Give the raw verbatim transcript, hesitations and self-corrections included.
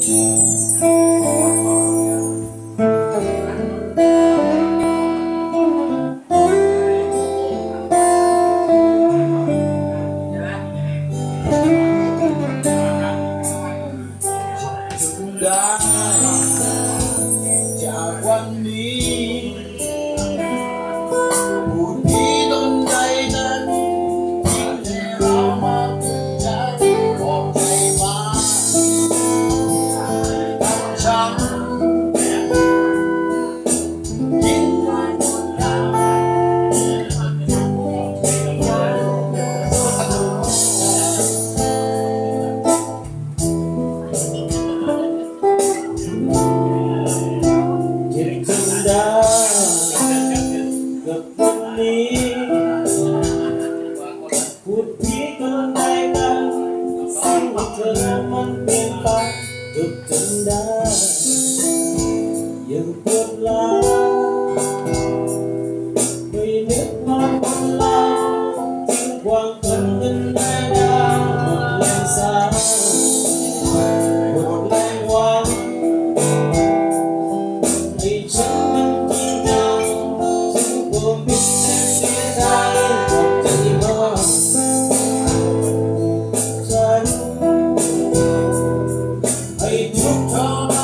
ได้จากวันนี้ผู้ที่ต้นใจนั้นยิ่งให้เรามาพึ่งใจบอกใจมาตั้งช้ำยิ่งกว่าคนดาวกับวันนี้พูดผีกันได้กันสิ่งที่เธอมันเปลี่ยนไปจบจนได้ยังปวดร้าวไม่นึกมาคนเราทิ้งความกันกันได้ดาวหมดแรงสาวหมดแรงหวังให้ฉันมันกินน้ำถึงความผิดและเสียใจบอกใจมาฉันให้ทุกข์ทร